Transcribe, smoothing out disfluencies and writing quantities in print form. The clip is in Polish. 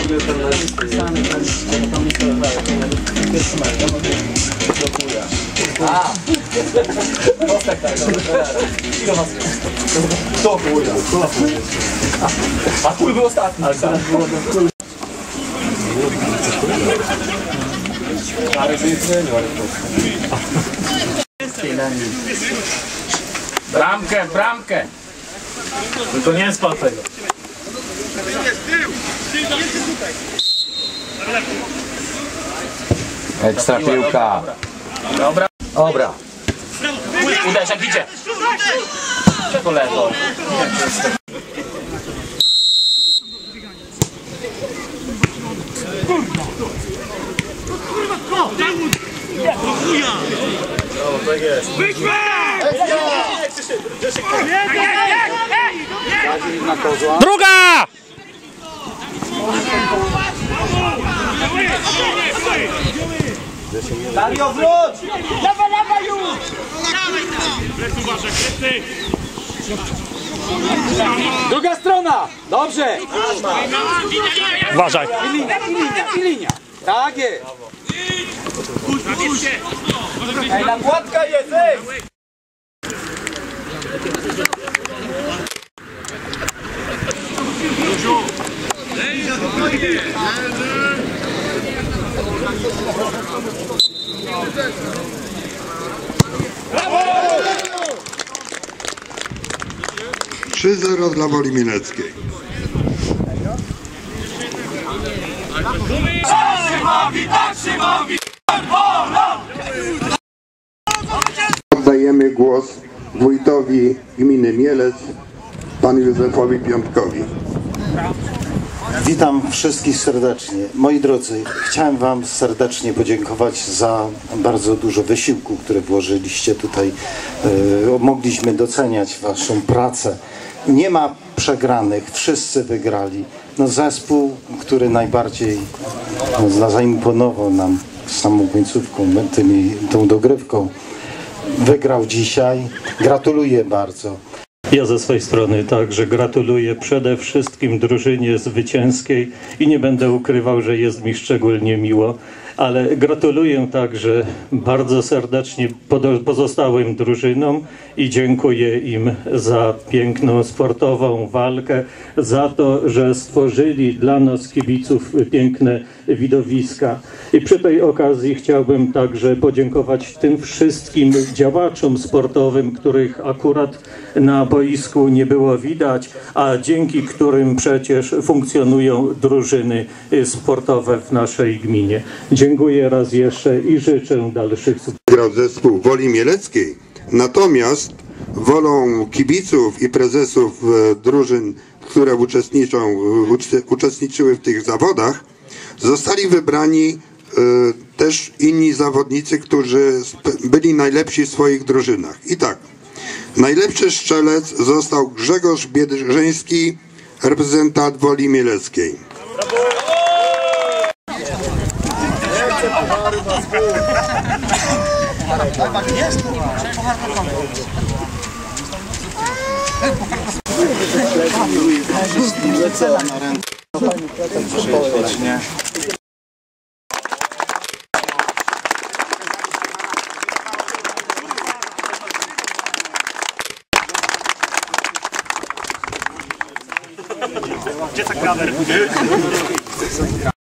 A kul był ostatni. Bramkę, bramkę! To nie jest tego. Ekstra piłka. Dobra. Dobra. Uderz, jak idzie. Czego lewo? Tak jest. Druga! Dario, wróć! Lewa już! Druga strona! Dobrze! Uważaj. I linia. Tak jest! Ej, nakładka jest! Ej! - 3-0 dla Woli Mieleckiej. Oddajemy głos wójtowi gminy Mielec, panu Józefowi Piątkowi. Witam wszystkich serdecznie. Moi drodzy, chciałem wam serdecznie podziękować za bardzo dużo wysiłku, które włożyliście tutaj. Mogliśmy doceniać waszą pracę. Nie ma przegranych, wszyscy wygrali. No, zespół, który najbardziej zaimponował nam samą końcówką, tą dogrywką, wygrał dzisiaj. Gratuluję bardzo. Ja ze swojej strony także gratuluję przede wszystkim drużynie zwycięskiej i nie będę ukrywał, że jest mi szczególnie miło, ale gratuluję także bardzo serdecznie pozostałym drużynom i dziękuję im za piękną sportową walkę, za to, że stworzyli dla nas kibiców piękne widowiska. I przy tej okazji chciałbym także podziękować tym wszystkim działaczom sportowym, których akurat na boisku nie było widać, a dzięki którym przecież funkcjonują drużyny sportowe w naszej gminie. Dziękuję raz jeszcze i życzę dalszych sukcesów. Grał zespół Woli Mieleckiej, natomiast wolą kibiców i prezesów drużyn, które uczestniczyły w tych zawodach, zostali wybrani też inni zawodnicy, którzy byli najlepsi w swoich drużynach. I tak, najlepszy strzelec został Grzegorz Biedrzyński, reprezentant Woli Mieleckiej. Gdzie ta kamer?